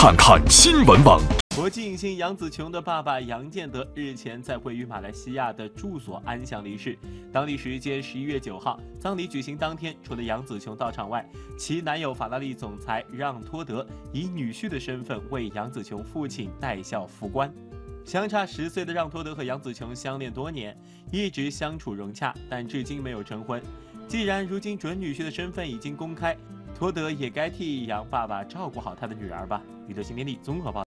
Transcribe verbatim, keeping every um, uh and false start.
看看新闻网。 国际影星杨紫琼的爸爸杨建德日前在位于马来西亚的住所安详离世。当地时间十一月九号，葬礼举行当天，除了杨紫琼到场外，其男友法拉利总裁让托德以女婿的身份为杨紫琼父亲戴孝扶棺。相差十岁的让托德和杨紫琼相恋多年，一直相处融洽，但至今没有成婚。既然如今准女婿的身份已经公开，托德也该替杨爸爸照顾好他的女儿吧。娱乐新天地综合报道。